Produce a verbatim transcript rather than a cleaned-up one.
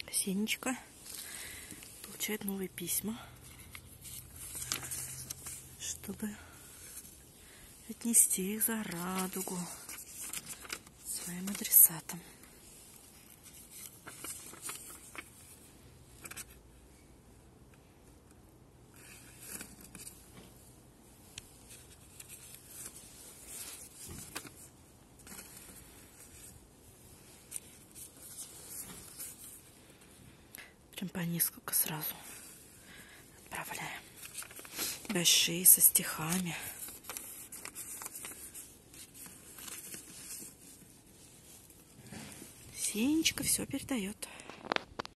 Сенечка получает новые письма, чтобы отнести их за радугу своим адресатам. Прям по несколько сразу отправляем. Большие, со стихами. Сенечка все передает.